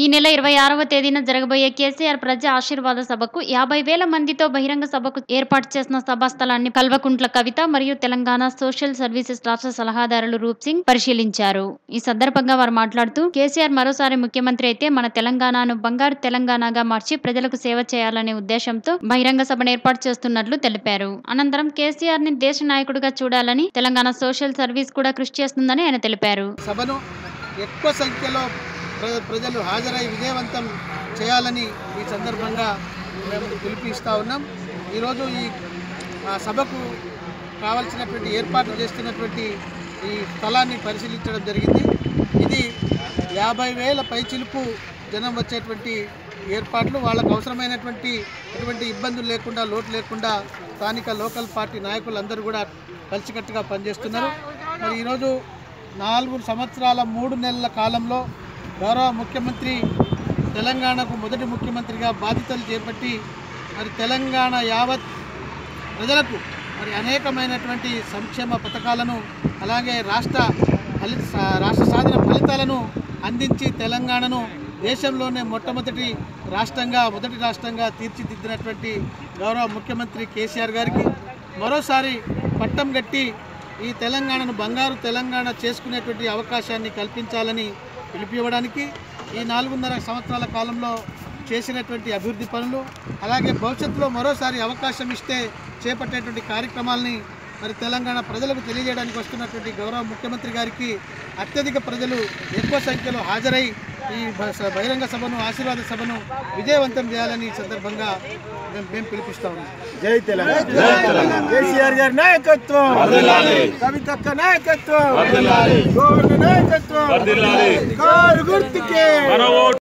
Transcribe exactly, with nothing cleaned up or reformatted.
ఈ నెల ఇరవై ఆరవ తేదీన జరగబోయే కేసీఆర్ ప్రజా ఆశీర్వాద సభకు యాభై వేల మందితో బహిరంగ సభకు ఏర్పాటు చేసిన సభా స్థలాన్ని కల్వకుంట్ల కవిత మరియు తెలంగాణ సోషల్ సర్వీసెస్ రాష్ట్ర సలహాదారులు రూప్ సింగ్ పరిశీలించారు. ఈ సందర్భంగా వారు మాట్లాడుతూ కేసీఆర్ మరోసారి ముఖ్యమంత్రి అయితే మన తెలంగాణను బంగారు తెలంగాణగా మార్చి ప్రజలకు సేవ చేయాలనే ఉద్దేశంతో బహిరంగ సభను ఏర్పాటు చేస్తున్నట్లు తెలిపారు. అనంతరం కేసీఆర్ ని దేశ నాయకుడిగా చూడాలని తెలంగాణ సోషల్ సర్వీస్ కూడా కృషి చేస్తుందని ఆయన తెలిపారు. సభను ఎక్కువ సంఖ్యలో ప్రజలు హాజరై విజయవంతం చేయాలని ఈ సందర్భంగా మేము పిలుపునిస్తూ ఉన్నాం. ఈరోజు ఈ సభకు కావాల్సినటువంటి ఏర్పాట్లు చేస్తున్నటువంటి ఈ స్థలాన్ని పరిశీలించడం జరిగింది. ఇది యాభై వేల పైచిలుపు జనం వచ్చేటువంటి ఏర్పాట్లు. వాళ్ళకు అవసరమైనటువంటి ఎటువంటి ఇబ్బందులు లేకుండా లోటు లేకుండా స్థానిక లోకల్ పార్టీ నాయకులందరూ కూడా కలిసికట్టుగా పనిచేస్తున్నారు. మరి ఈరోజు నాలుగు సంవత్సరాల మూడు నెలల కాలంలో గౌరవ ముఖ్యమంత్రి తెలంగాణకు మొదటి ముఖ్యమంత్రిగా బాధ్యతలు చేపట్టి మరి తెలంగాణ యావత్ ప్రజలకు మరి అనేకమైనటువంటి సంక్షేమ పథకాలను అలాగే రాష్ట్ర ఫలి రాష్ట్ర సాధన ఫలితాలను అందించి తెలంగాణను దేశంలోనే మొట్టమొదటి రాష్ట్రంగా మొదటి రాష్ట్రంగా తీర్చిదిద్దినటువంటి గౌరవ ముఖ్యమంత్రి కేసీఆర్ గారికి మరోసారి పట్టం గట్టి ఈ తెలంగాణను బంగారు తెలంగాణ చేసుకునేటువంటి అవకాశాన్ని కల్పించాలని పిలిపివ్వడానికి ఈ నాలుగున్నర సంవత్సరాల కాలంలో చేసినటువంటి అభివృద్ధి పనులు అలాగే భవిష్యత్తులో మరోసారి అవకాశం ఇస్తే చేపట్టేటువంటి కార్యక్రమాలని మరి తెలంగాణ ప్రజలకు తెలియజేయడానికి వస్తున్నటువంటి గౌరవ ముఖ్యమంత్రి గారికి అత్యధిక ప్రజలు ఎక్కువ సంఖ్యలో హాజరై ఈ బహిరంగ సభను ఆశీర్వాద సభను విజయవంతం చేయాలని ఈ సందర్భంగా మేము పిలిపిస్తా ఉన్నాం. జై తెలంగాణ. కేసీఆర్ గారి నాయకత్వం, కవితక్క నాయకత్వం, నాయకత్వం గుర్తుకే.